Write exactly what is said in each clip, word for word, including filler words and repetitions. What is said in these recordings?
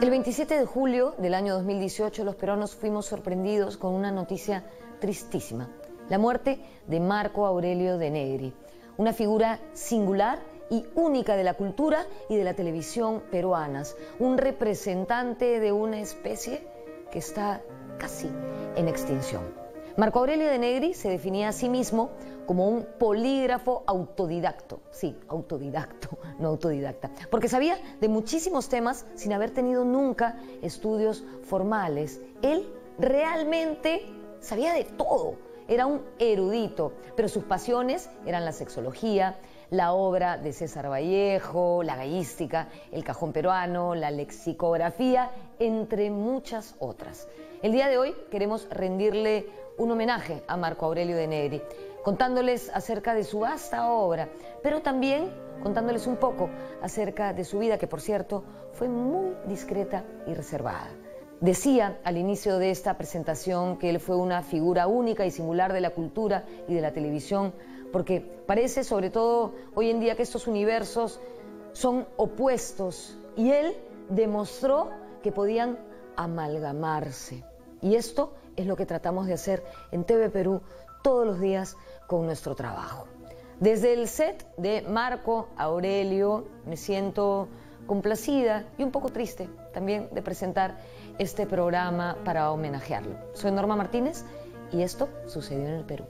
El veintisiete de julio del año dos mil dieciocho, los peruanos fuimos sorprendidos con una noticia tristísima: la muerte de Marco Aurelio de Negri, una figura singular y única de la cultura y de la televisión peruanas, un representante de una especie que está casi en extinción. Marco Aurelio de Negri se definía a sí mismo como un polígrafo autodidacto, sí, autodidacto, no autodidacta, porque sabía de muchísimos temas sin haber tenido nunca estudios formales. Él realmente sabía de todo, era un erudito, pero sus pasiones eran la sexología, la obra de César Vallejo, la gallística, el cajón peruano, la lexicografía, entre muchas otras. El día de hoy queremos rendirle un homenaje a Marco Aurelio de Negri, contándoles acerca de su vasta obra, pero también contándoles un poco acerca de su vida, que por cierto fue muy discreta y reservada. Decía al inicio de esta presentación que él fue una figura única y singular de la cultura y de la televisión, porque parece, sobre todo hoy en día, que estos universos son opuestos, y él demostró que podían amalgamarse. Y esto es lo que tratamos de hacer en T V Perú todos los días con nuestro trabajo. Desde el set de Marco Aurelio me siento complacida y un poco triste también de presentar este programa para homenajearlo. Soy Norma Martínez y esto sucedió en el Perú.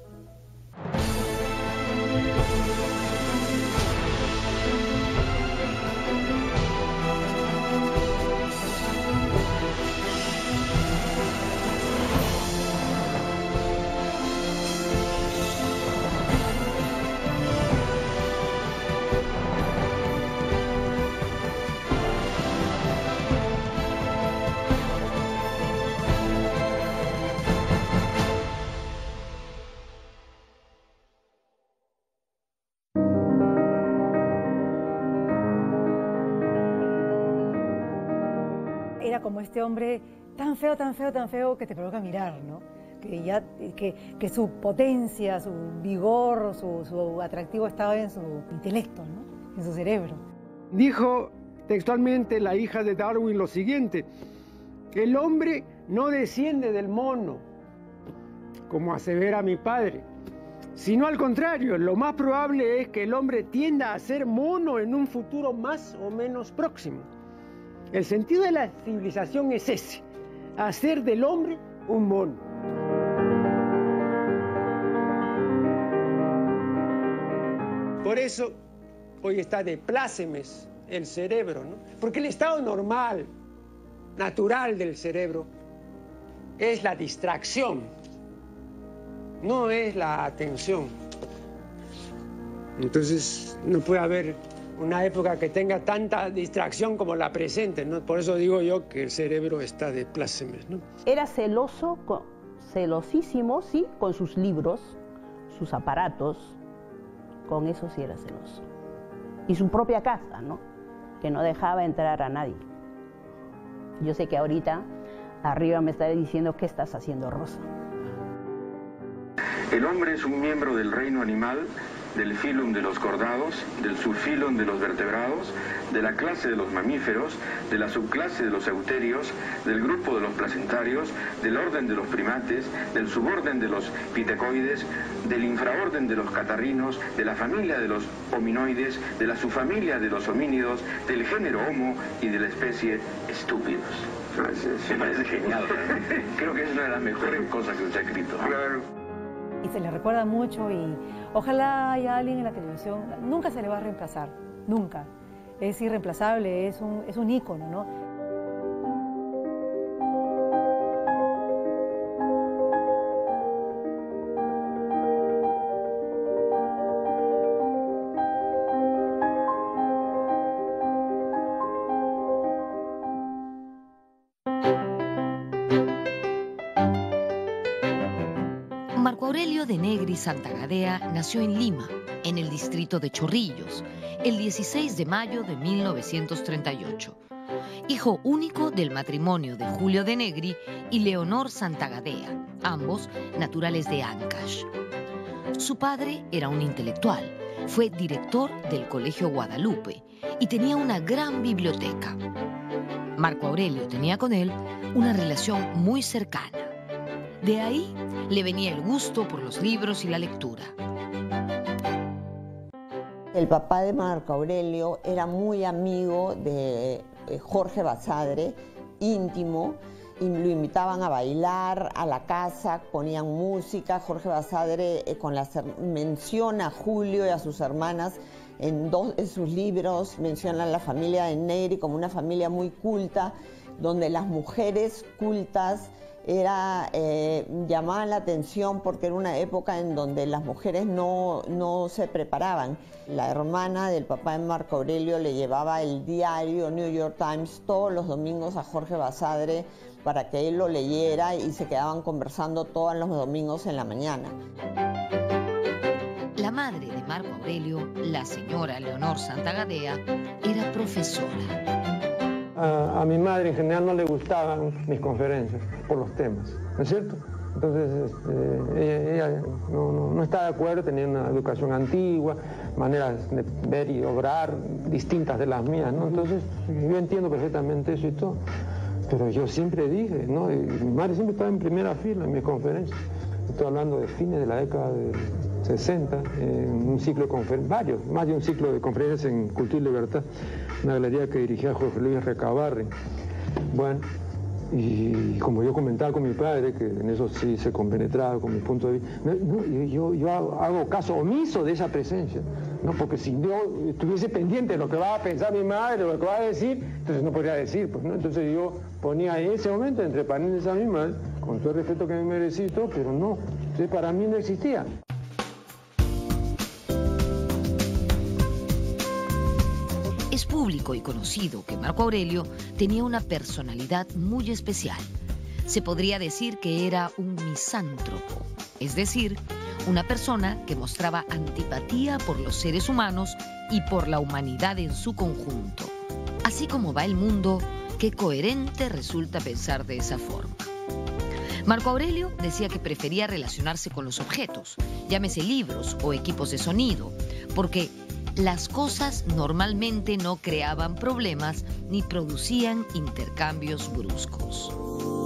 Era como este hombre tan feo, tan feo, tan feo que te provoca mirar, ¿no? Que, ya, que, que su potencia, su vigor, su, su atractivo estaba en su intelecto, ¿no? En su cerebro. Dijo textualmente la hija de Darwin lo siguiente: el hombre no desciende del mono, como asevera mi padre, sino al contrario, lo más probable es que el hombre tienda a ser mono en un futuro más o menos próximo. El sentido de la civilización es ese: hacer del hombre un mono. Por eso hoy está de plácemes el cerebro, ¿no? Porque el estado normal, natural del cerebro es la distracción, no es la atención. Entonces no puede haber una época que tenga tanta distracción como la presente, ¿no? Por eso digo yo que el cerebro está de plácemes, ¿no? Era celoso, celosísimo, sí, con sus libros, sus aparatos, con eso sí era celoso. Y su propia casa, ¿no? Que no dejaba entrar a nadie. Yo sé que ahorita arriba me está diciendo: ¿qué estás haciendo, Rosa? El hombre es un miembro del reino animal, del filum de los cordados, del subfilum de los vertebrados, de la clase de los mamíferos, de la subclase de los euterios, del grupo de los placentarios, del orden de los primates, del suborden de los pitecoides, del infraorden de los catarrinos, de la familia de los hominoides, de la subfamilia de los homínidos, del género Homo y de la especie estúpidos. Me parece genial. Creo que es una de las mejores cosas que usted ha escrito. Claro. Y se le recuerda mucho, y ojalá haya alguien en la televisión. Nunca se le va a reemplazar, nunca. Es irreemplazable, es un, es un ícono, ¿no? Marco Aurelio de Negri Santa Gadea nació en Lima, en el distrito de Chorrillos, el dieciséis de mayo de mil novecientos treinta y ocho. Hijo único del matrimonio de Julio de Negri y Leonor Santa Gadea, ambos naturales de Ancash. Su padre era un intelectual, fue director del Colegio Guadalupe y tenía una gran biblioteca. Marco Aurelio tenía con él una relación muy cercana. De ahí le venía el gusto por los libros y la lectura. El papá de Marco Aurelio era muy amigo de Jorge Basadre, íntimo, y lo invitaban a bailar a la casa, ponían música. Jorge Basadre eh, con las, menciona a Julio y a sus hermanas en dos de sus libros, menciona a la familia de Negri como una familia muy culta, donde las mujeres cultas era, eh, llamaban la atención porque era una época en donde las mujeres no, no se preparaban. La hermana del papá de Marco Aurelio le llevaba el diario New York Times todos los domingos a Jorge Basadre para que él lo leyera y se quedaban conversando todos los domingos en la mañana. La madre de Marco Aurelio, la señora Leonor Santagadea, era profesora. A, a mi madre en general no le gustaban mis conferencias por los temas, ¿no es cierto? Entonces este, ella, ella no, no, no está de acuerdo, tenía una educación antigua, maneras de ver y obrar distintas de las mías, ¿no? Entonces yo entiendo perfectamente eso y todo, pero yo siempre dije, ¿no? Y mi madre siempre estaba en primera fila en mis conferencias. Estoy hablando de fines de la década de sesenta, en un ciclo de conferencias, varios, más de un ciclo de conferencias en Cultura y Libertad, una galería que dirigía Jorge Luis Recabarren. Bueno, y como yo comentaba con mi padre, que en eso sí se compenetraba con mi punto de vista, no, yo, yo hago, hago caso omiso de esa presencia, ¿no? Porque si yo estuviese pendiente de lo que va a pensar mi madre o lo que va a decir, entonces no podría decir, pues, ¿no? Entonces yo ponía en ese momento entre paréntesis a mi madre, con todo el respeto que me merecí, pero no, entonces para mí no existía. Es público y conocido que Marco Aurelio tenía una personalidad muy especial. Se podría decir que era un misántropo, es decir, una persona que mostraba antipatía por los seres humanos y por la humanidad en su conjunto. Así como va el mundo, qué coherente resulta pensar de esa forma. Marco Aurelio decía que prefería relacionarse con los objetos, llámese libros o equipos de sonido, porque las cosas normalmente no creaban problemas ni producían intercambios bruscos.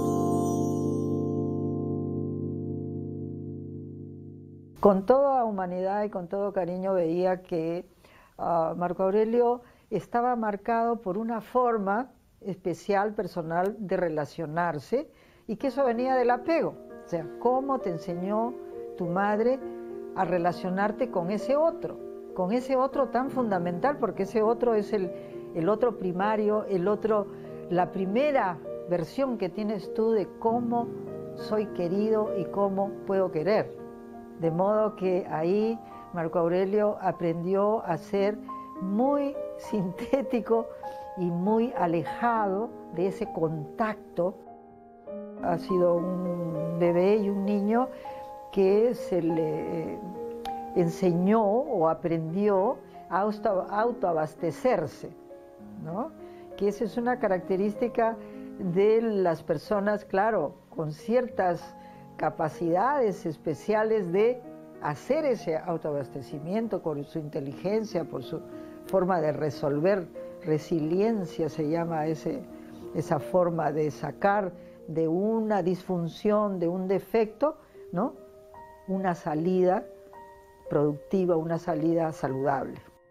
Con toda humanidad y con todo cariño veía que uh, Marco Aurelio estaba marcado por una forma especial, personal, de relacionarse, y que eso venía del apego. O sea, ¿cómo te enseñó tu madre a relacionarte con ese otro? Con ese otro tan fundamental, porque ese otro es el, el otro primario, el otro, la primera versión que tienes tú de cómo soy querido y cómo puedo querer. De modo que ahí Marco Aurelio aprendió a ser muy sintético y muy alejado de ese contacto. Ha sido un bebé y un niño que se le enseñó o aprendió a autoabastecerse, ¿no? Que esa es una característica de las personas, claro, con ciertas capacidades especiales de hacer ese autoabastecimiento por su inteligencia, por su forma de resolver, resiliencia se llama ese, esa forma de sacar de una disfunción, de un defecto, ¿no? Una salida productiva, una salida saludable.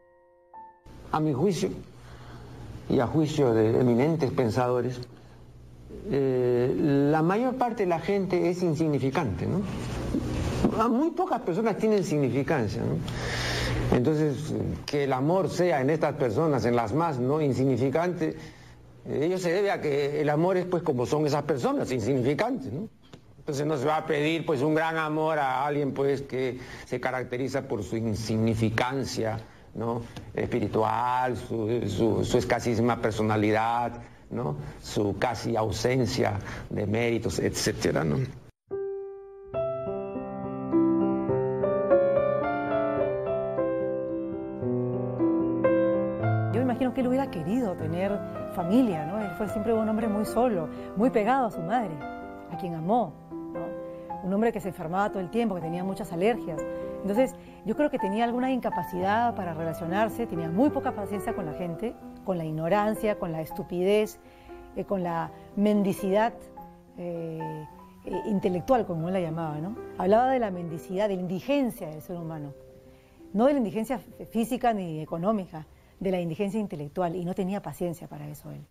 A mi juicio, y a juicio de eminentes pensadores, eh, la mayor parte de la gente es insignificante, ¿no? Muy pocas personas tienen significancia, ¿no? Entonces, que el amor sea en estas personas, en las más no insignificantes, ello se debe a que el amor es, pues, como son esas personas, insignificantes, ¿no? Entonces no se va a pedir, pues, un gran amor a alguien, pues, que se caracteriza por su insignificancia, ¿no? Espiritual, su, su, su escasísima personalidad, ¿no? Su casi ausencia de méritos, etcétera, ¿no? Yo me imagino que él hubiera querido tener familia, ¿no? Él fue siempre un hombre muy solo, muy pegado a su madre, a quien amó, ¿no? Un hombre que se enfermaba todo el tiempo, que tenía muchas alergias. Entonces, yo creo que tenía alguna incapacidad para relacionarse, tenía muy poca paciencia con la gente, con la ignorancia, con la estupidez, eh, con la mendicidad eh, eh, intelectual, como él la llamaba, ¿no? Hablaba de la mendicidad, de la indigencia del ser humano, no de la indigencia física ni económica, de la indigencia intelectual, y no tenía paciencia para eso él.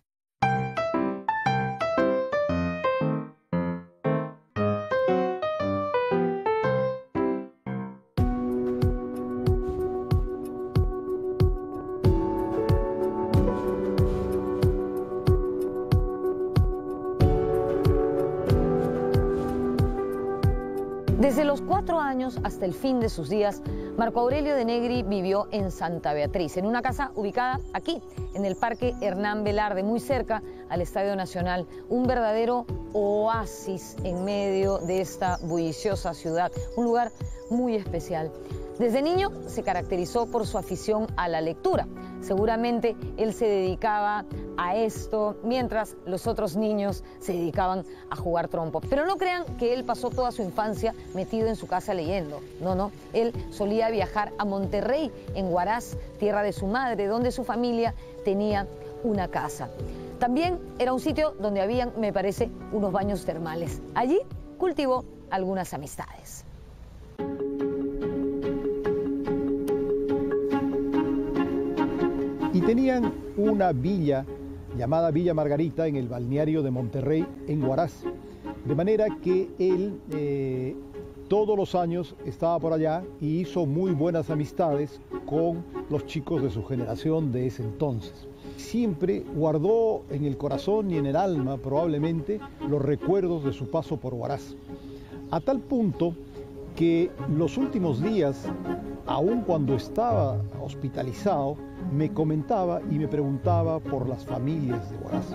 Desde los cuatro años hasta el fin de sus días, Marco Aurelio de Negri vivió en Santa Beatriz, en una casa ubicada aquí, en el Parque Hernán Velarde, muy cerca al Estadio Nacional, un verdadero oasis en medio de esta bulliciosa ciudad, un lugar muy especial. Desde niño se caracterizó por su afición a la lectura. Seguramente él se dedicaba a esto mientras los otros niños se dedicaban a jugar trompo. Pero no crean que él pasó toda su infancia metido en su casa leyendo. No, no. Él solía viajar a Monterrey, en Huaraz, tierra de su madre, donde su familia tenía una casa. También era un sitio donde habían, me parece, unos baños termales. Allí cultivó algunas amistades. Y tenían una villa llamada Villa Margarita en el balneario de Monterrey, en Huaraz. De manera que él eh, todos los años estaba por allá y hizo muy buenas amistades con los chicos de su generación de ese entonces. Siempre guardó en el corazón y en el alma probablemente los recuerdos de su paso por Huaraz. A tal punto que los últimos días, aun cuando estaba hospitalizado, me comentaba y me preguntaba por las familias de Huaraz.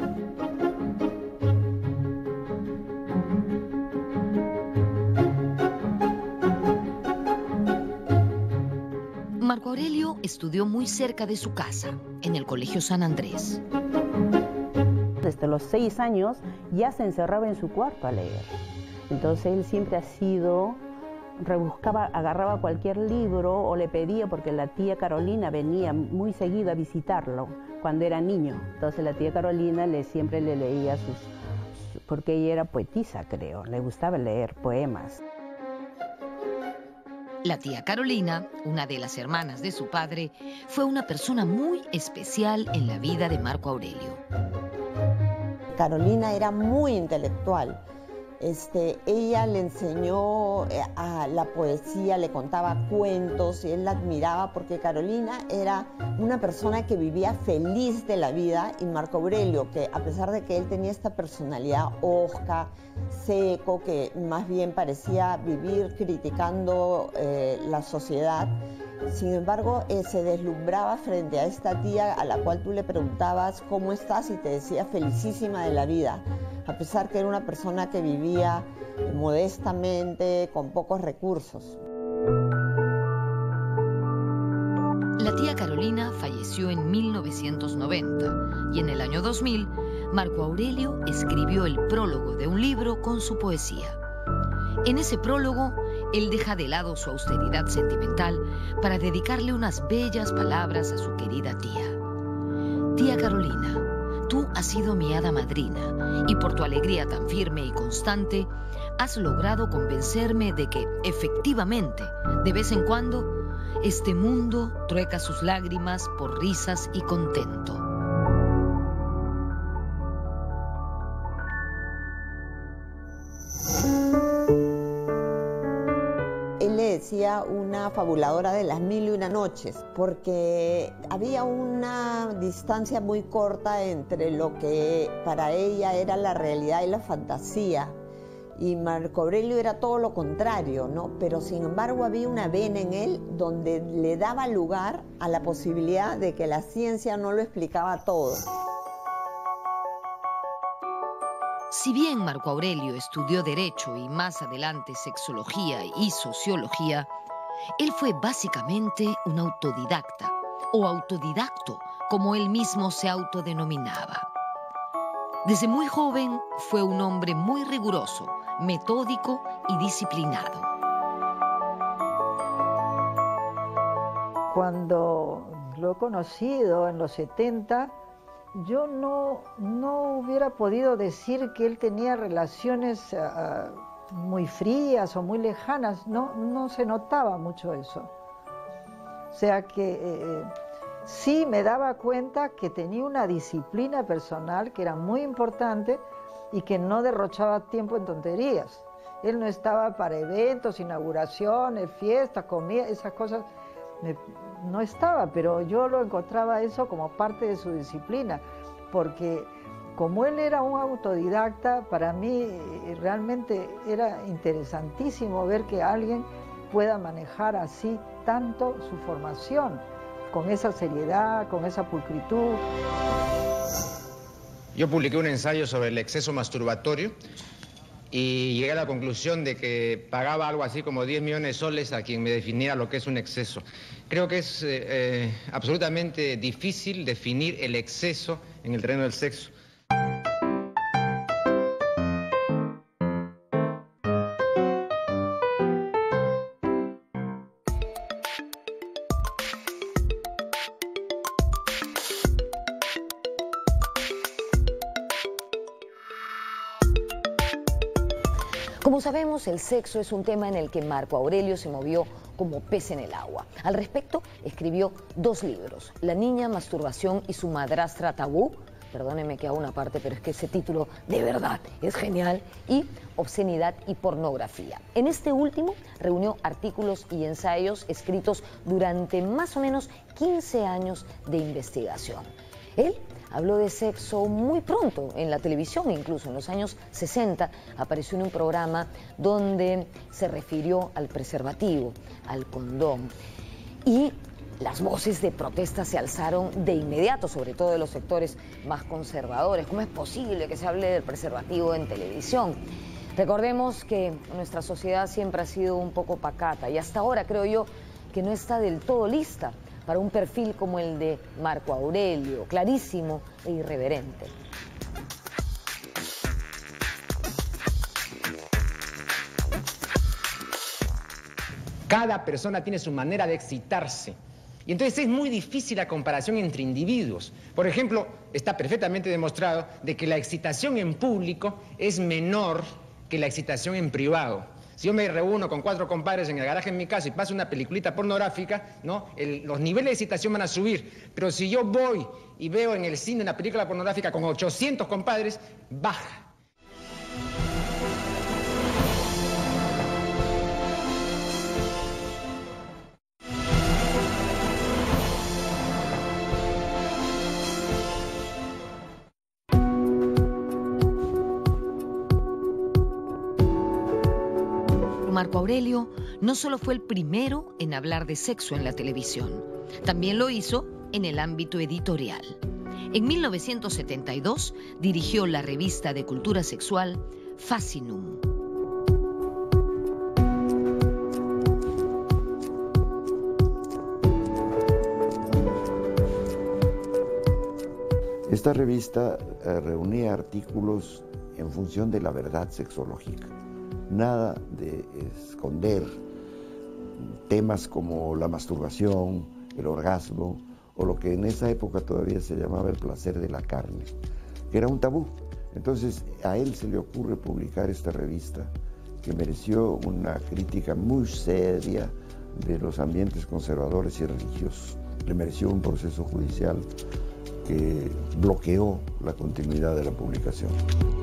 Marco Aurelio estudió muy cerca de su casa, en el Colegio San Andrés. Desde los seis años ya se encerraba en su cuarto a leer. Entonces él siempre ha sido... rebuscaba, agarraba cualquier libro o le pedía, porque la tía Carolina venía muy seguido a visitarlo cuando era niño. Entonces la tía Carolina le, siempre le leía sus, porque ella era poetisa, creo, le gustaba leer poemas. La tía Carolina, una de las hermanas de su padre, fue una persona muy especial en la vida de Marco Aurelio. Carolina era muy intelectual. Este, ella le enseñó a la poesía, le contaba cuentos y él la admiraba porque Carolina era una persona que vivía feliz de la vida, y Marco Aurelio, que a pesar de que él tenía esta personalidad hosca, seco, que más bien parecía vivir criticando eh, la sociedad, sin embargo eh, se deslumbraba frente a esta tía a la cual tú le preguntabas cómo estás y te decía felicísima de la vida, a pesar que era una persona que vivía modestamente, con pocos recursos. La tía Carolina falleció en mil novecientos noventa y en el año dos mil, Marco Aurelio escribió el prólogo de un libro con su poesía. En ese prólogo, él deja de lado su austeridad sentimental para dedicarle unas bellas palabras a su querida tía. Tía Carolina, tú has sido mi hada madrina y por tu alegría tan firme y constante has logrado convencerme de que, efectivamente, de vez en cuando, este mundo trueca sus lágrimas por risas y contento. Él le decía una fabuladora de las mil y una noches, porque había una distancia muy corta entre lo que para ella era la realidad y la fantasía, y Marco Aurelio era todo lo contrario, ¿no? Pero sin embargo había una vena en él donde le daba lugar a la posibilidad de que la ciencia no lo explicaba todo. Si bien Marco Aurelio estudió Derecho y más adelante Sexología y Sociología, él fue básicamente un autodidacta, o autodidacto, como él mismo se autodenominaba. Desde muy joven fue un hombre muy riguroso, metódico y disciplinado. Cuando lo he conocido en los setenta, yo no, no hubiera podido decir que él tenía relaciones uh, muy frías o muy lejanas, no, no se notaba mucho eso. O sea que eh, sí me daba cuenta que tenía una disciplina personal que era muy importante y que no derrochaba tiempo en tonterías. Él no estaba para eventos, inauguraciones, fiestas, comida, esas cosas, me, no estaba, pero yo lo encontraba eso como parte de su disciplina, porque como él era un autodidacta, para mí realmente era interesantísimo ver que alguien pueda manejar así tanto su formación, con esa seriedad, con esa pulcritud. Yo publiqué un ensayo sobre el exceso masturbatorio y llegué a la conclusión de que pagaba algo así como diez millones de soles a quien me definiera lo que es un exceso. Creo que es eh, eh, absolutamente difícil definir el exceso en el terreno del sexo. Como sabemos, el sexo es un tema en el que Marco Aurelio se movió como pez en el agua. Al respecto, escribió dos libros, La niña, masturbación y su madrastra tabú. Perdónenme que hago una parte, pero es que ese título de verdad es genial. Y Obscenidad y pornografía. En este último reunió artículos y ensayos escritos durante más o menos quince años de investigación. Él habló de sexo muy pronto en la televisión, incluso en los años sesenta apareció en un programa donde se refirió al preservativo, al condón. Y las voces de protesta se alzaron de inmediato, sobre todo de los sectores más conservadores. ¿Cómo es posible que se hable del preservativo en televisión? Recordemos que nuestra sociedad siempre ha sido un poco pacata y hasta ahora creo yo que no está del todo lista para un perfil como el de Marco Aurelio, clarísimo e irreverente. Cada persona tiene su manera de excitarse. Y entonces es muy difícil la comparación entre individuos. Por ejemplo, está perfectamente demostrado de que la excitación en público es menor que la excitación en privado. Si yo me reúno con cuatro compadres en el garaje en mi casa y paso una peliculita pornográfica, ¿no? El, los niveles de excitación van a subir. Pero si yo voy y veo en el cine una película pornográfica con ochocientos compadres, baja. Marco Aurelio no solo fue el primero en hablar de sexo en la televisión, también lo hizo en el ámbito editorial. En mil novecientos setenta y dos dirigió la revista de cultura sexual Fascinum. Esta revista eh, reunía artículos en función de la verdad sexológica. Nada de esconder temas como la masturbación, el orgasmo, o lo que en esa época todavía se llamaba el placer de la carne, que era un tabú. Entonces a él se le ocurre publicar esta revista, que mereció una crítica muy seria de los ambientes conservadores y religiosos. Le mereció un proceso judicial que bloqueó la continuidad de la publicación.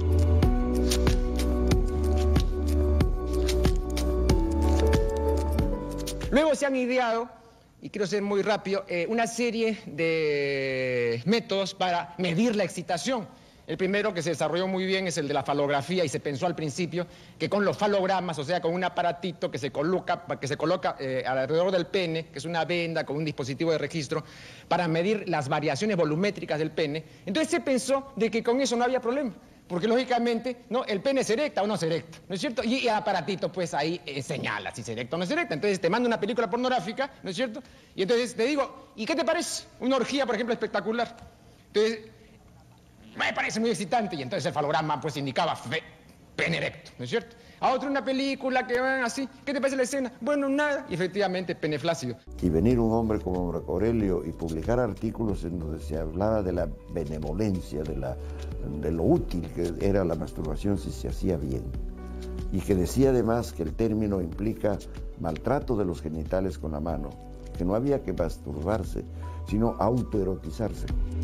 Luego se han ideado, y quiero ser muy rápido, eh, una serie de métodos para medir la excitación. El primero que se desarrolló muy bien es el de la falografía y se pensó al principio que con los falogramas, o sea, con un aparatito que se coloca, que se coloca eh, alrededor del pene, que es una venda con un dispositivo de registro, para medir las variaciones volumétricas del pene. Entonces se pensó de que con eso no había problema. Porque lógicamente, ¿no? El pene se erecta o no se erecta, ¿no es cierto? Y el aparatito, pues ahí eh, señala si se erecta o no se erecta. Entonces te mando una película pornográfica, ¿no es cierto? Y entonces te digo, ¿y qué te parece? Una orgía, por ejemplo, espectacular. Entonces, me parece muy excitante. Y entonces el falograma, pues indicaba fe, pene erecto, ¿no es cierto? A otro una película que van así, ¿qué te parece la escena? Bueno, nada, y efectivamente peneflácido. Y venir un hombre como Marco Aurelio y publicar artículos en donde se hablaba de la benevolencia, de, la, de lo útil que era la masturbación si se hacía bien. Y que decía además que el término implica maltrato de los genitales con la mano, que no había que masturbarse, sino autoerotizarse.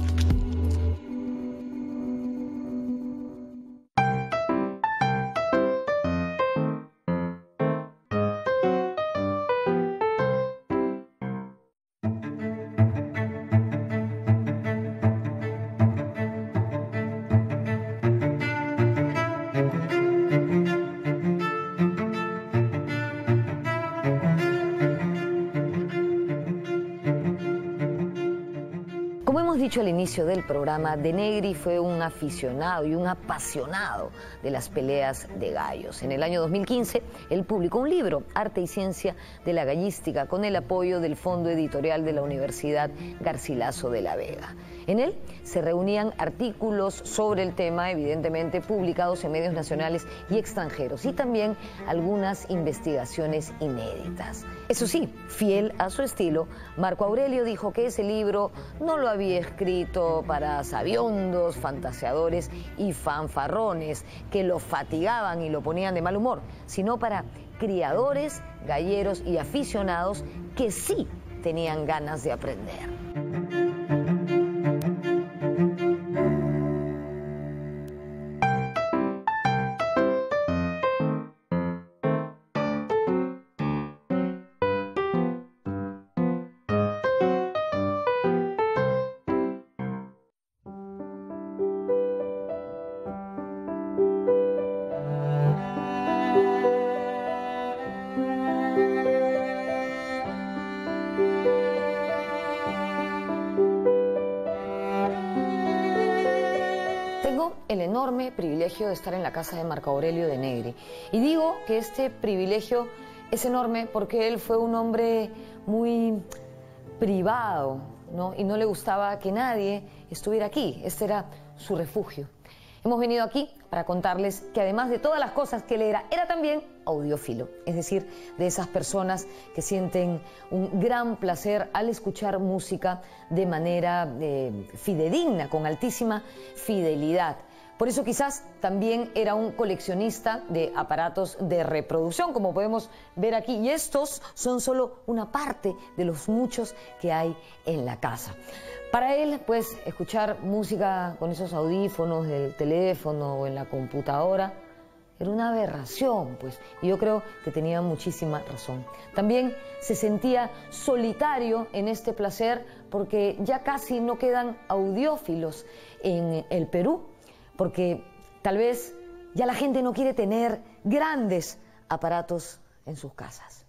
Como hemos dicho al inicio del programa, De Negri fue un aficionado y un apasionado de las peleas de gallos. En el año dos mil quince, él publicó un libro, Arte y Ciencia de la Gallística, con el apoyo del Fondo Editorial de la Universidad Garcilaso de la Vega. En él se reunían artículos sobre el tema, evidentemente publicados en medios nacionales y extranjeros, y también algunas investigaciones inéditas. Eso sí, fiel a su estilo, Marco Aurelio dijo que ese libro no lo había escrito para sabiondos, fantaseadores y fanfarrones que lo fatigaban y lo ponían de mal humor, sino para criadores, galleros y aficionados que sí tenían ganas de aprender. Tengo el enorme privilegio de estar en la casa de Marco Aurelio de Negri. Y digo que este privilegio es enorme porque él fue un hombre muy privado, ¿no? Y no le gustaba que nadie estuviera aquí. Este era su refugio. Hemos venido aquí para contarles que además de todas las cosas que él era, era también audiófilo, es decir, de esas personas que sienten un gran placer al escuchar música de manera eh, fidedigna, con altísima fidelidad. Por eso quizás también era un coleccionista de aparatos de reproducción, como podemos ver aquí, y estos son solo una parte de los muchos que hay en la casa. Para él, pues, escuchar música con esos audífonos del teléfono o en la computadora era una aberración, pues, y yo creo que tenía muchísima razón. También se sentía solitario en este placer porque ya casi no quedan audiófilos en el Perú, porque tal vez ya la gente no quiere tener grandes aparatos en sus casas.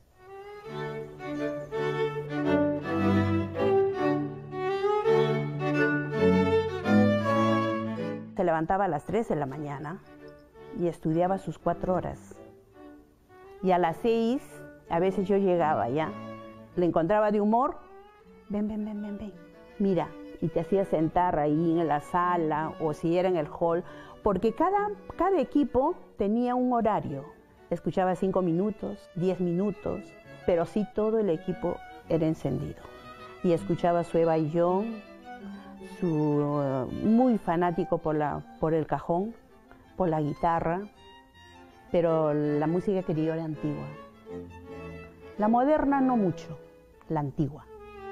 Se levantaba a las tres de la mañana y estudiaba sus cuatro horas. Y a las seis, a veces yo llegaba ya, le encontraba de humor, ven, ven, ven, ven, ven, mira, y te hacía sentar ahí en la sala o si era en el hall, porque cada, cada equipo tenía un horario. Escuchaba cinco minutos, diez minutos, pero sí todo el equipo era encendido. Y escuchaba su Eva y John, su, uh, muy fanático por, la, por el cajón, por la guitarra, pero la música que quería era antigua. La moderna no mucho, la antigua.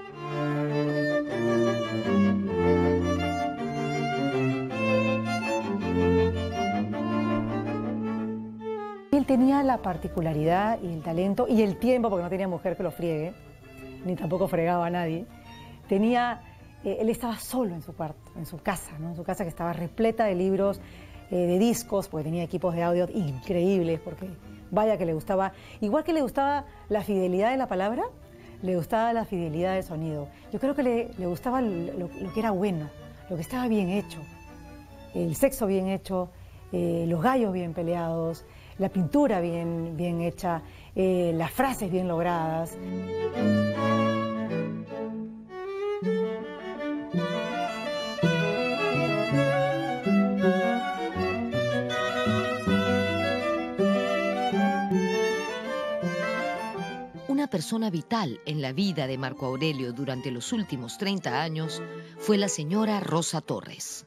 Él tenía la particularidad y el talento y el tiempo, porque no tenía mujer que lo friegue, ni tampoco fregaba a nadie. Tenía, eh, él estaba solo en su cuarto, en su casa, ¿no? En su casa que estaba repleta de libros, eh, de discos, porque tenía equipos de audio increíbles, porque vaya que le gustaba, igual que le gustaba la fidelidad de la palabra, le gustaba la fidelidad del sonido. Yo creo que le, le gustaba lo, lo que era bueno, lo que estaba bien hecho, el sexo bien hecho, eh, los gallos bien peleados, la pintura bien, bien hecha, eh, las frases bien logradas. persona vital en la vida de Marco Aurelio durante los últimos treinta años fue la señora Rosa Torres.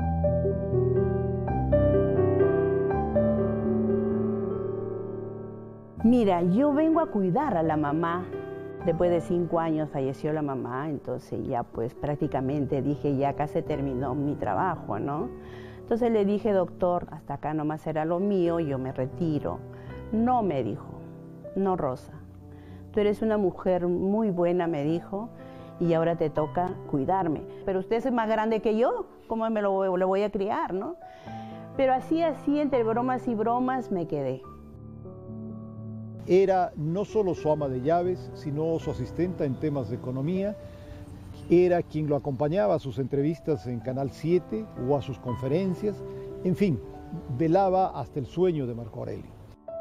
Mira, yo vengo a cuidar a la mamá. Después de cinco años falleció la mamá, entonces ya pues prácticamente dije, ya acá se terminó mi trabajo, ¿no? Entonces le dije, doctor, hasta acá nomás era lo mío, yo me retiro. No, me dijo, no, Rosa, tú eres una mujer muy buena, me dijo, y ahora te toca cuidarme. Pero usted es más grande que yo, ¿cómo me lo, lo voy a criar, no? Pero así, así, entre bromas y bromas, me quedé. Era no solo su ama de llaves, sino su asistenta en temas de economía. Era quien lo acompañaba a sus entrevistas en Canal siete o a sus conferencias. En fin, velaba hasta el sueño de Marco Aurelio.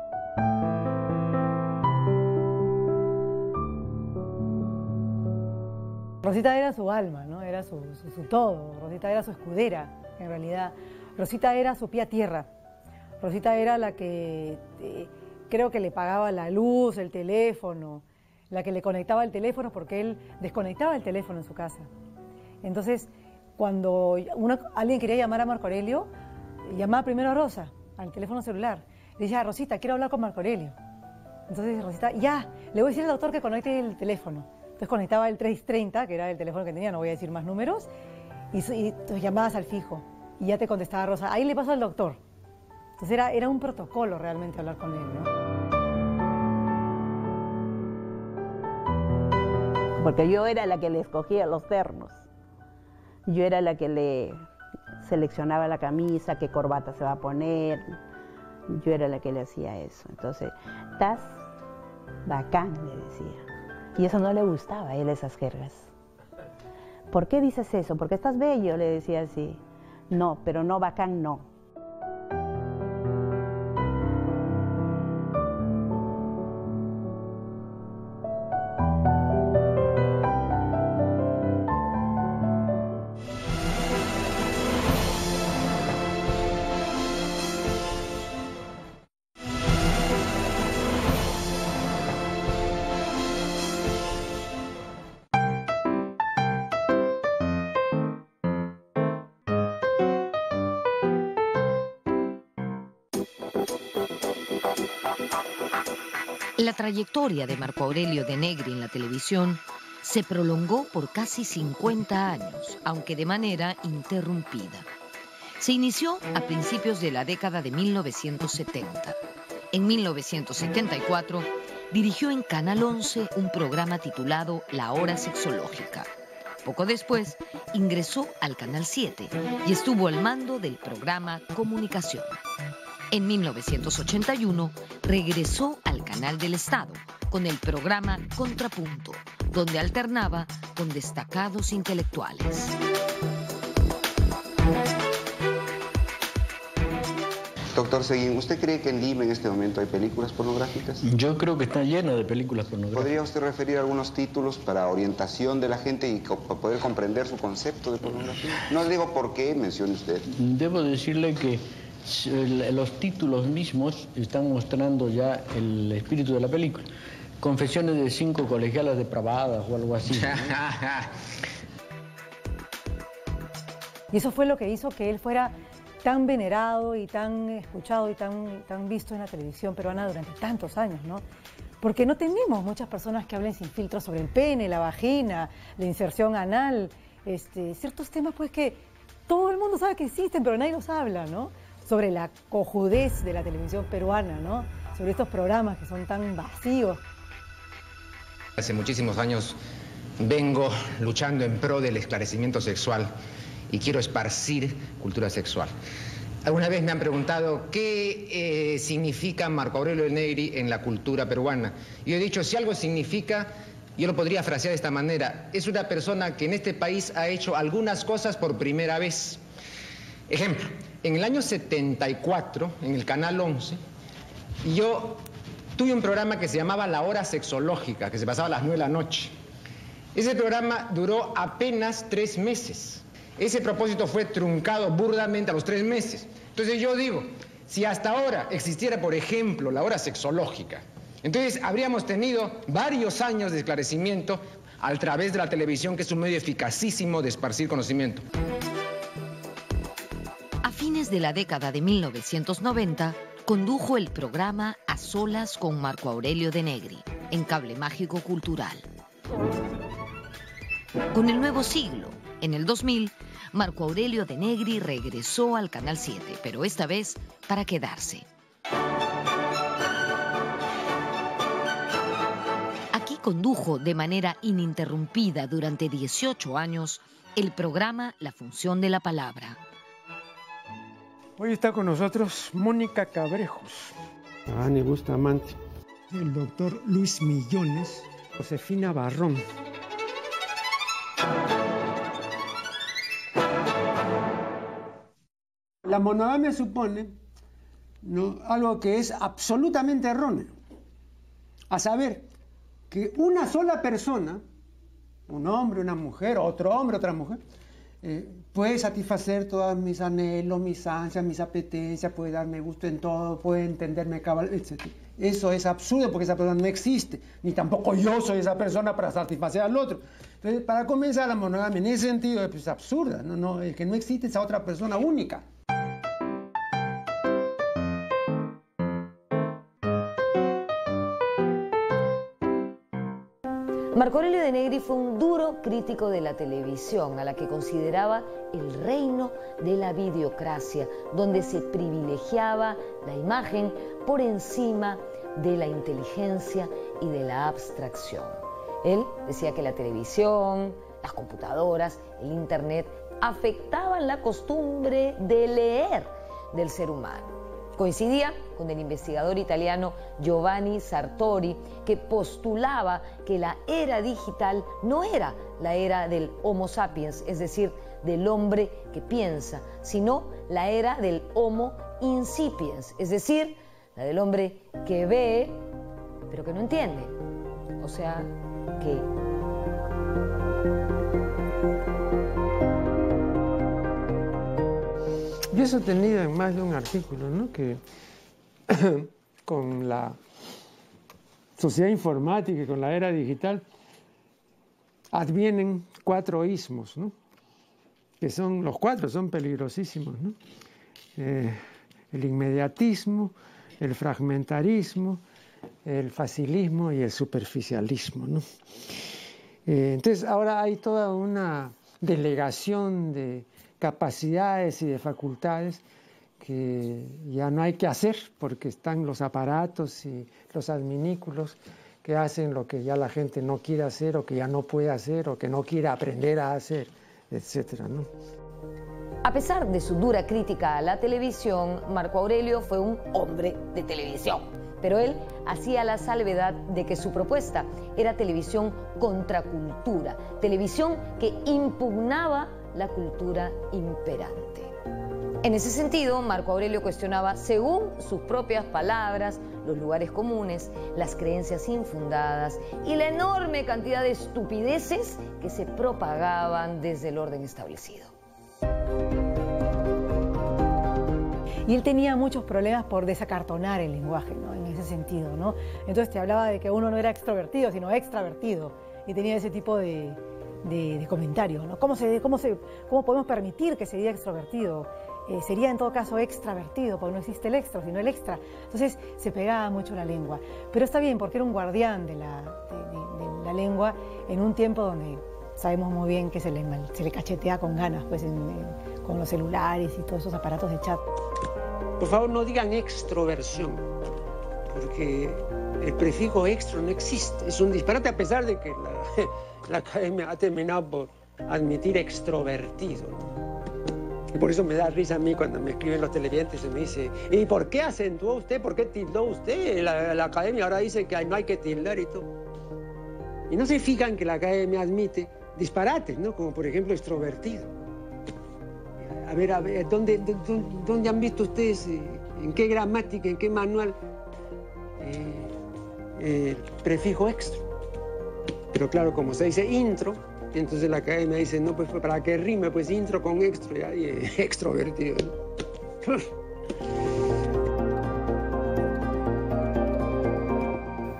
Rosita era su alma, ¿no? Era su, su, su todo. Rosita era su escudera, en realidad. Rosita era su pie a tierra. Rosita era la que... Eh, creo que le pagaba la luz, el teléfono, la que le conectaba el teléfono porque él desconectaba el teléfono en su casa. Entonces, cuando uno, alguien quería llamar a Marco Aurelio, llamaba primero a Rosa, al teléfono celular. Le decía, Rosita, quiero hablar con Marco Aurelio. Entonces Rosita, ya, le voy a decir al doctor que conecte el teléfono. Entonces conectaba el trescientos treinta, que era el teléfono que tenía, no voy a decir más números, y, y tus llamabas al fijo. Y ya te contestaba Rosa, ahí le paso al doctor. Entonces era, era un protocolo realmente hablar con él, ¿no? Porque yo era la que le escogía los ternos. Yo era la que le seleccionaba la camisa, qué corbata se va a poner. Yo era la que le hacía eso. Entonces, estás bacán, le decía. Y eso no le gustaba a él, esas jergas. ¿Por qué dices eso? Porque estás bello, le decía así. No, pero no bacán, no. La trayectoria de Marco Aurelio de Negri en la televisión se prolongó por casi cincuenta años, aunque de manera interrumpida. Se inició a principios de la década de mil novecientos setenta. En mil novecientos setenta y cuatro dirigió en Canal once un programa titulado La Hora Sexológica. Poco después ingresó al Canal siete y estuvo al mando del programa Comunicación. En mil novecientos ochenta y uno regresó al Canal del Estado con el programa Contrapunto, donde alternaba con destacados intelectuales. Doctor Seguín, ¿usted cree que en Lima en este momento hay películas pornográficas? Yo creo que está lleno de películas pornográficas. ¿Podría usted referir algunos títulos para orientación de la gente y para poder comprender su concepto de pornografía? No le digo por qué, mencione usted. Debo decirle que los títulos mismos están mostrando ya el espíritu de la película. Confesiones de cinco colegialas depravadas o algo así, ¿no? Y eso fue lo que hizo que él fuera tan venerado y tan escuchado y tan, tan visto en la televisión peruana durante tantos años, ¿no? Porque no tenemos muchas personas que hablen sin filtro sobre el pene, la vagina, la inserción anal, este, ciertos temas pues que todo el mundo sabe que existen, pero nadie los habla, ¿no? Sobre la cojudez de la televisión peruana, ¿no? Sobre estos programas que son tan vacíos. Hace muchísimos años vengo luchando en pro del esclarecimiento sexual y quiero esparcir cultura sexual. Alguna vez me han preguntado qué eh, significa Marco Aurelio de Negri en la cultura peruana. Y yo he dicho, si algo significa, yo lo podría frasear de esta manera. Es una persona que en este país ha hecho algunas cosas por primera vez. Ejemplo, en el año setenta y cuatro, en el Canal once, yo tuve un programa que se llamaba La Hora Sexológica, que se pasaba a las nueve de la noche. Ese programa duró apenas tres meses. Ese propósito fue truncado burdamente a los tres meses. Entonces yo digo, si hasta ahora existiera, por ejemplo, La Hora Sexológica, Entonces habríamos tenido varios años de esclarecimiento a través de la televisión, que es un medio eficacísimo de esparcir conocimiento. A fines de la década de mil novecientos noventa, condujo el programa A Solas con Marco Aurelio de Negri, en Cable Mágico Cultural. Con el nuevo siglo, en el dos mil, Marco Aurelio de Negri regresó al Canal siete, pero esta vez para quedarse. Aquí condujo de manera ininterrumpida durante dieciocho años el programa La Función de la Palabra. Hoy está con nosotros Mónica Cabrejos, Ani Bustamante, el doctor Luis Millones, Josefina Barrón. La monogamia supone, ¿no?, algo que es absolutamente erróneo, a saber, que una sola persona, un hombre, una mujer, otro hombre, otra mujer, eh, puede satisfacer todos mis anhelos, mis ansias, mis apetencias, puede darme gusto en todo, puede entenderme cabal, etcétera. Eso es absurdo porque esa persona no existe, ni tampoco yo soy esa persona para satisfacer al otro. Entonces, para comenzar, la monogamia en ese sentido es pues, absurda, ¿no? No, el que no existe es esa otra persona única. Marco Aurelio de Negri fue un duro crítico de la televisión, a la que consideraba el reino de la videocracia, donde se privilegiaba la imagen por encima de la inteligencia y de la abstracción. Él decía que la televisión, las computadoras, el internet afectaban la costumbre de leer del ser humano. Coincidía con el investigador italiano Giovanni Sartori, que postulaba que la era digital no era la era del Homo sapiens, es decir, del hombre que piensa, sino la era del Homo incipiens, es decir, la del hombre que ve, pero que no entiende. O sea, que... Yo he sostenido en más de un artículo, ¿no?, que con la sociedad informática y con la era digital advienen cuatro ismos, ¿no?, que son, los cuatro son peligrosísimos, ¿no? Eh, el inmediatismo, el fragmentarismo, el facilismo y el superficialismo, ¿no? Eh, entonces ahora hay toda una delegación de capacidades y de facultades que ya no hay que hacer porque están los aparatos y los adminículos que hacen lo que ya la gente no quiere hacer o que ya no puede hacer o que no quiere aprender a hacer, etcétera, ¿no? A pesar de su dura crítica a la televisión, Marco Aurelio fue un hombre de televisión, pero él hacía la salvedad de que su propuesta era televisión contracultura, televisión que impugnaba la cultura imperante. En ese sentido, Marco Aurelio cuestionaba, según sus propias palabras, los lugares comunes, las creencias infundadas y la enorme cantidad de estupideces que se propagaban desde el orden establecido. Y él tenía muchos problemas por desacartonar el lenguaje, ¿no?, en ese sentido, ¿no? Entonces te hablaba de que uno no era extrovertido, sino extravertido, y tenía ese tipo de... De, de comentarios, ¿no? ¿Cómo, se, cómo, se, ¿Cómo podemos permitir que se diga extrovertido? Eh, sería en todo caso extravertido, porque no existe el extra, sino el extra. Entonces se pegaba mucho la lengua. Pero está bien, porque era un guardián de la, de, de, de la lengua en un tiempo donde sabemos muy bien que se le, se le cachetea con ganas, pues, en, en, con los celulares y todos esos aparatos de chat. Por favor, no digan extroversión, porque el prefijo extro no existe. Es un disparate a pesar de que la... La academia ha terminado por admitir extrovertido, ¿no? Y por eso me da risa a mí cuando me escriben los televidentes y me dice, ¿y por qué acentuó usted? ¿Por qué tildó usted? La, la academia ahora dice que no hay que tildar y todo. Y no se fijan que la academia admite disparates, ¿no? Como por ejemplo extrovertido. A ver, a ver, ¿dónde, dónde, dónde han visto ustedes, eh, en qué gramática, en qué manual, eh, el prefijo extro? Pero claro, como se dice intro, entonces la academia dice, no, pues para que rime, pues intro con extro, ya, y eh, extrovertido, ¿no?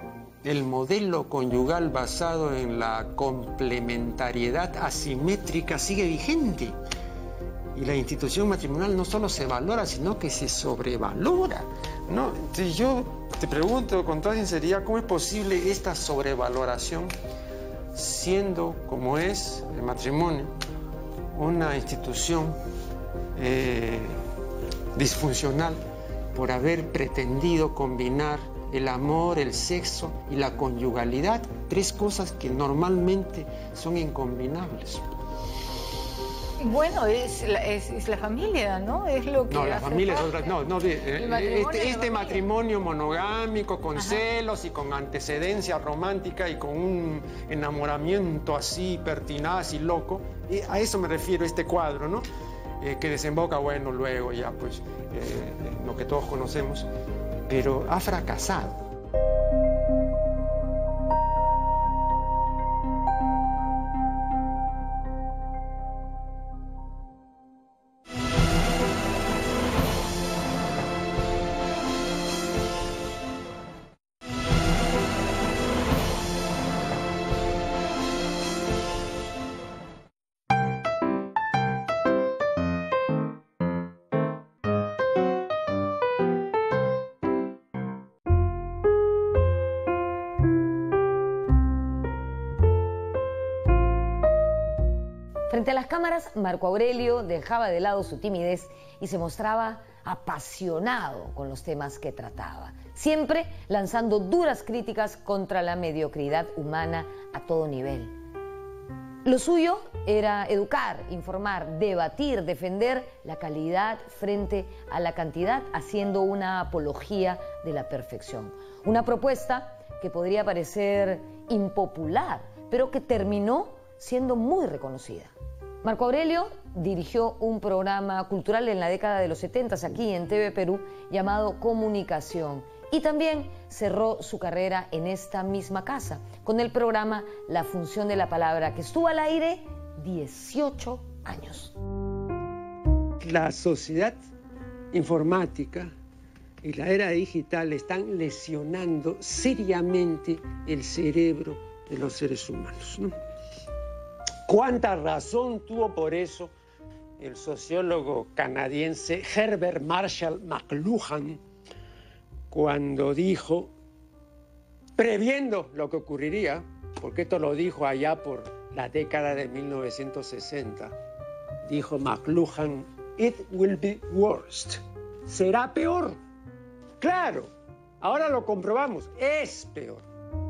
el modelo conyugal basado en la complementariedad asimétrica sigue vigente. Y la institución matrimonial no solo se valora, sino que se sobrevalora, ¿no? Entonces yo te pregunto con toda sinceridad, ¿cómo es posible esta sobrevaloración siendo, como es el matrimonio, una institución eh, disfuncional por haber pretendido combinar el amor, el sexo y la conyugalidad, tres cosas que normalmente son incombinables? Bueno, es la, es, es la familia, ¿no? Es lo que No, la hace familia es falta. otra. No, no, eh, matrimonio este, es este la matrimonio monogámico con Ajá. celos y con antecedencia romántica y con un enamoramiento así pertinaz y loco, eh, a eso me refiero este cuadro, ¿no? Eh, que desemboca, bueno, luego ya, pues, eh, lo que todos conocemos, pero ha fracasado. Frente a las cámaras, Marco Aurelio dejaba de lado su timidez y se mostraba apasionado con los temas que trataba, siempre lanzando duras críticas contra la mediocridad humana a todo nivel. Lo suyo era educar, informar, debatir, defender la calidad frente a la cantidad, haciendo una apología de la perfección. Una propuesta que podría parecer impopular, pero que terminó siendo muy reconocida. Marco Aurelio dirigió un programa cultural en la década de los setenta aquí en T V Perú llamado Comunicación y también cerró su carrera en esta misma casa con el programa La Función de la Palabra, que estuvo al aire dieciocho años. La sociedad informática y la era digital están lesionando seriamente el cerebro de los seres humanos, ¿no? ¿Cuánta razón tuvo por eso el sociólogo canadiense Herbert Marshall McLuhan cuando dijo, previendo lo que ocurriría, porque esto lo dijo allá por la década de mil novecientos sesenta, dijo McLuhan, "It will be worst", será peor. Claro, ahora lo comprobamos, es peor.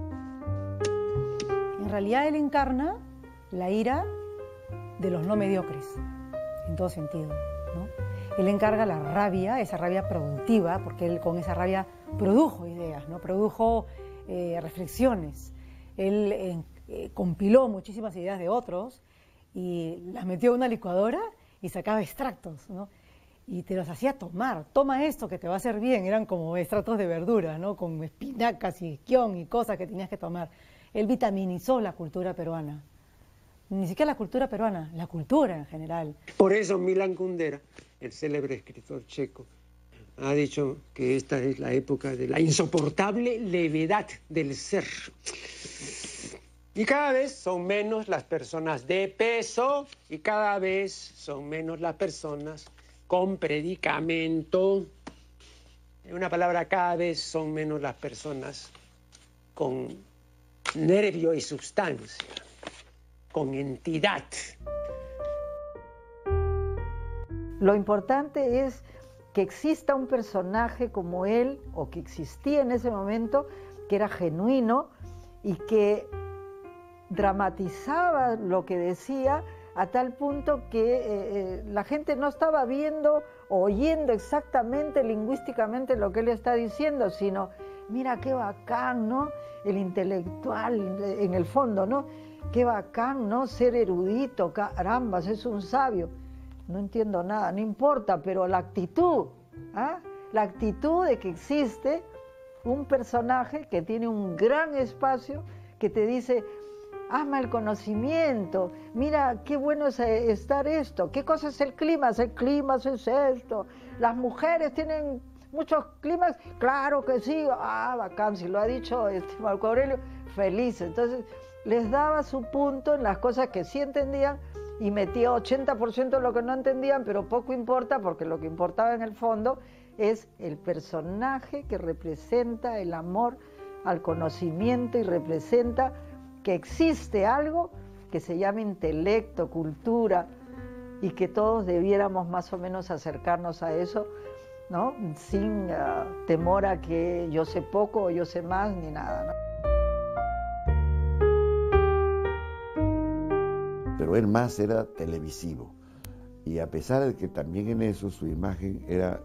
En realidad él encarna la ira de los no mediocres, en todo sentido, ¿no? Él encarga la rabia, esa rabia productiva, porque él con esa rabia produjo ideas, ¿no? Produjo eh, reflexiones. Él eh, eh, compiló muchísimas ideas de otros y las metió en una licuadora y sacaba extractos, ¿no? Y te los hacía tomar. Toma esto que te va a hacer bien. Eran como extractos de verduras, ¿no? Con espinacas y esquión y cosas que tenías que tomar. Él vitaminizó la cultura peruana. Ni siquiera la cultura peruana, la cultura en general. Por eso Milan Kundera, el célebre escritor checo, ha dicho que esta es la época de la insoportable levedad del ser. Y cada vez son menos las personas de peso y cada vez son menos las personas con predicamento. En una palabra, cada vez son menos las personas con nervio y sustancia, con entidad. Lo importante es que exista un personaje como él, o que existía en ese momento, que era genuino y que dramatizaba lo que decía a tal punto que eh, eh, la gente no estaba viendo o oyendo exactamente lingüísticamente lo que él está diciendo, sino, mira qué bacán, ¿no? El intelectual en el fondo, ¿no? Qué bacán, ¿no? Ser erudito, carambas, es un sabio. No entiendo nada, no importa, pero la actitud, ¿ah? La actitud de que existe un personaje que tiene un gran espacio, que te dice, ama el conocimiento, mira qué bueno es estar esto, qué cosa es el clima, el clima es esto, las mujeres tienen muchos clímax, claro que sí, ah, bacán, si lo ha dicho este Marco Aurelio, feliz. Entonces les daba su punto en las cosas que sí entendían y metía ochenta por ciento de lo que no entendían, pero poco importa, porque lo que importaba en el fondo es el personaje que representa el amor al conocimiento y representa que existe algo que se llama intelecto, cultura, y que todos debiéramos más o menos acercarnos a eso, ¿no? Sin uh, temor a que yo sé poco o yo sé más ni nada, ¿no? Pero él más era televisivo, y a pesar de que también en eso su imagen era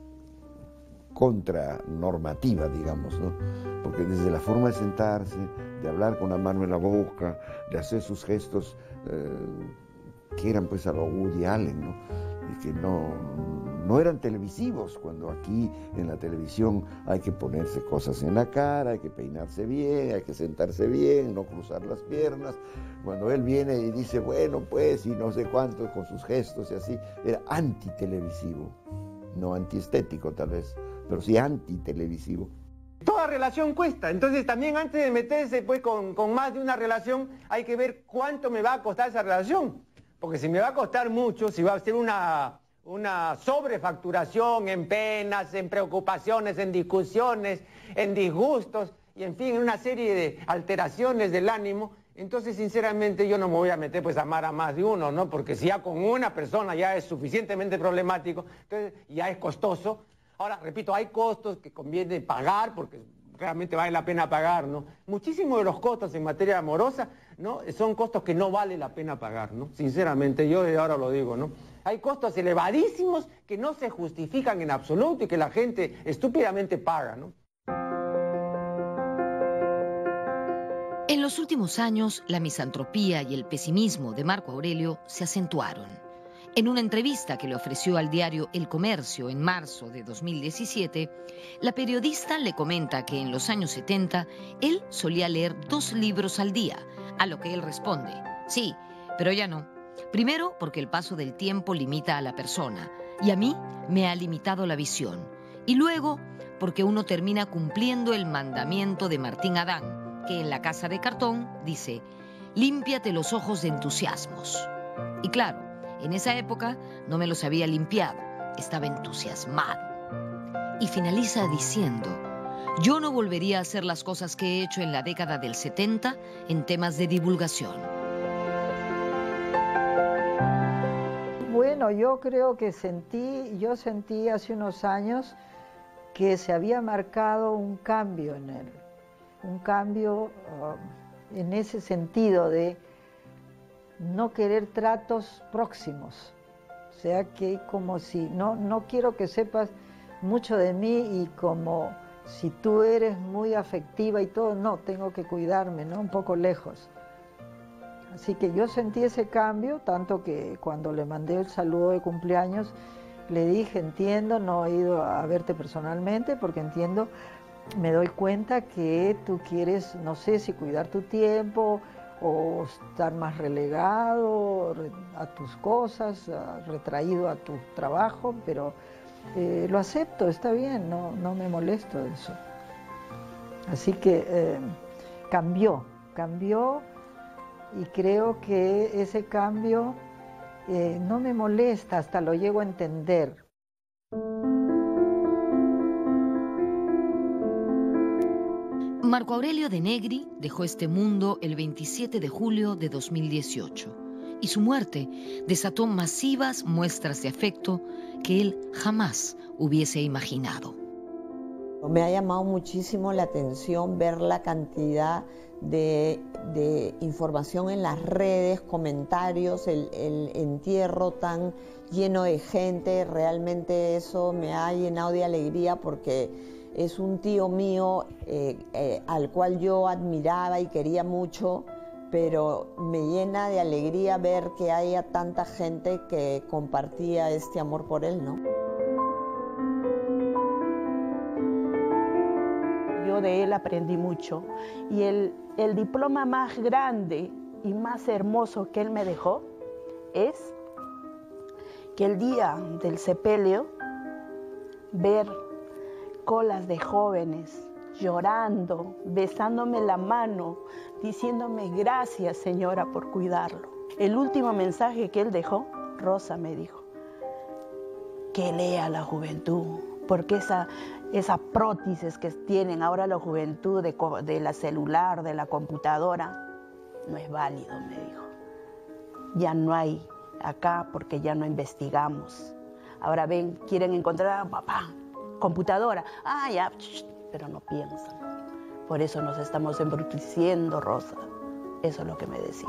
contranormativa, digamos, ¿no? Porque desde la forma de sentarse, de hablar con la mano en la boca, de hacer sus gestos eh, que eran pues a lo Woody Allen, ¿no? Y que no, no eran televisivos, cuando aquí en la televisión hay que ponerse cosas en la cara, hay que peinarse bien, hay que sentarse bien, no cruzar las piernas. Cuando él viene y dice, bueno, pues, y no sé cuánto, con sus gestos y así, era antitelevisivo, no antiestético tal vez, pero sí antitelevisivo. Toda relación cuesta, entonces también antes de meterse pues, con, con más de una relación hay que ver cuánto me va a costar esa relación, porque si me va a costar mucho, si va a ser una, una sobrefacturación en penas, en preocupaciones, en discusiones, en disgustos y en fin, en una serie de alteraciones del ánimo, entonces sinceramente yo no me voy a meter pues a amar a más de uno, ¿no? Porque si ya con una persona ya es suficientemente problemático, entonces ya es costoso. Ahora, repito, hay costos que conviene pagar porque realmente vale la pena pagar, ¿no? Muchísimos de los costos en materia amorosa, ¿no? Son costos que no vale la pena pagar, ¿no? Sinceramente, yo desde ahora lo digo, ¿no? Hay costos elevadísimos que no se justifican en absoluto y que la gente estúpidamente paga, ¿no? En los últimos años, la misantropía y el pesimismo de Marco Aurelio se acentuaron. En una entrevista que le ofreció al diario El Comercio en marzo de dos mil diecisiete, la periodista le comenta que en los años setenta él solía leer dos libros al día, a lo que él responde, sí, pero ya no. Primero, porque el paso del tiempo limita a la persona, y a mí me ha limitado la visión. Y luego, porque uno termina cumpliendo el mandamiento de Martín Adán, que en La Casa de Cartón dice, límpiate los ojos de entusiasmos. Y claro, en esa época no me los había limpiado, estaba entusiasmado. Y finaliza diciendo, yo no volvería a hacer las cosas que he hecho en la década del setenta en temas de divulgación. Bueno, yo creo que sentí, yo sentí hace unos años que se había marcado un cambio en él, un cambio uh, en ese sentido de no querer tratos próximos, o sea que como si, no, no quiero que sepas mucho de mí y como si tú eres muy afectiva y todo, no, tengo que cuidarme, ¿no? Un poco lejos. Así que yo sentí ese cambio, tanto que cuando le mandé el saludo de cumpleaños, le dije, entiendo, no he ido a verte personalmente porque entiendo, me doy cuenta que tú quieres, no sé si cuidar tu tiempo, o estar más relegado a tus cosas, retraído a tu trabajo, pero eh, lo acepto, está bien, no, no me molesto de eso. Así que eh, cambió, cambió y creo que ese cambio eh, no me molesta, hasta lo llego a entender. Marco Aurelio de Negri dejó este mundo el veintisiete de julio de dos mil dieciocho y su muerte desató masivas muestras de afecto que él jamás hubiese imaginado. Me ha llamado muchísimo la atención ver la cantidad de, de información en las redes, comentarios, el, el entierro tan lleno de gente. Realmente eso me ha llenado de alegría porque es un tío mío eh, eh, al cual yo admiraba y quería mucho, pero me llena de alegría ver que haya tanta gente que compartía este amor por él, ¿no? Yo de él aprendí mucho y el, el diploma más grande y más hermoso que él me dejó es que el día del sepelio ver colas de jóvenes, llorando, besándome la mano, diciéndome gracias, señora, por cuidarlo. El último mensaje que él dejó, Rosa me dijo, que lea la juventud, porque esa, esa prótesis que tienen ahora la juventud de, de la celular, de la computadora, no es válido, me dijo. Ya no hay acá porque ya no investigamos. Ahora ven, quieren encontrar a papá, computadora, ah, ya, pero no piensan. Por eso nos estamos embruteciendo, Rosa. Eso es lo que me decía.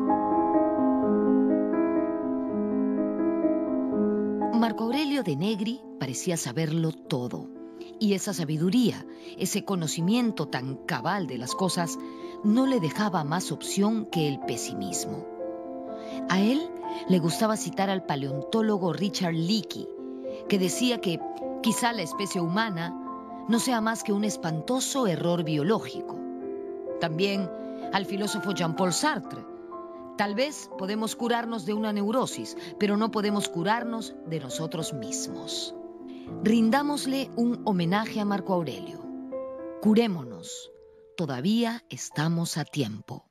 Marco Aurelio de Negri parecía saberlo todo. Y esa sabiduría, ese conocimiento tan cabal de las cosas, no le dejaba más opción que el pesimismo. A él le gustaba citar al paleontólogo Richard Leakey, que decía que quizá la especie humana no sea más que un espantoso error biológico. También al filósofo Jean-Paul Sartre. Tal vez podemos curarnos de una neurosis, pero no podemos curarnos de nosotros mismos. Rindámosle un homenaje a Marco Aurelio. Curémonos. Todavía estamos a tiempo.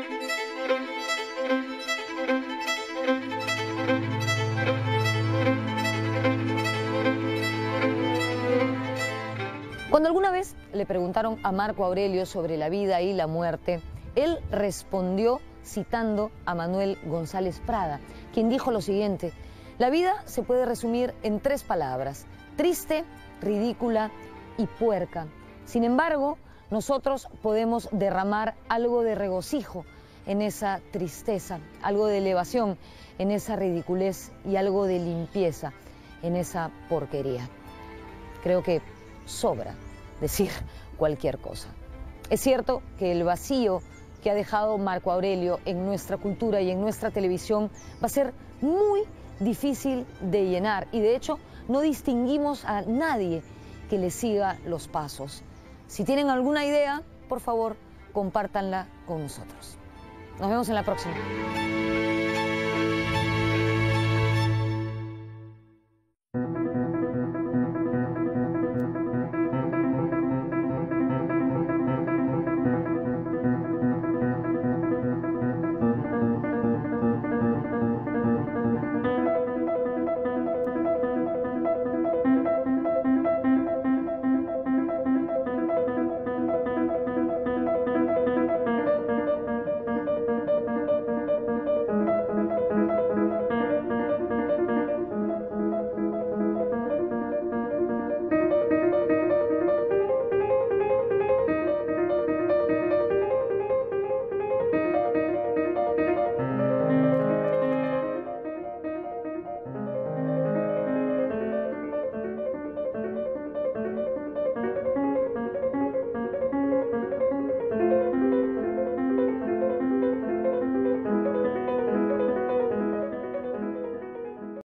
Cuando alguna vez le preguntaron a Marco Aurelio sobre la vida y la muerte, él respondió citando a Manuel González Prada, quien dijo lo siguiente: la vida se puede resumir en tres palabras: triste, ridícula y puerca. Sin embargo, nosotros podemos derramar algo de regocijo en esa tristeza, algo de elevación en esa ridiculez y algo de limpieza en esa porquería. Creo que sobra decir cualquier cosa. Es cierto que el vacío que ha dejado Marco Aurelio en nuestra cultura y en nuestra televisión va a ser muy difícil de llenar, y de hecho no distinguimos a nadie que le siga los pasos. Si tienen alguna idea, por favor, compártanla con nosotros. Nos vemos en la próxima.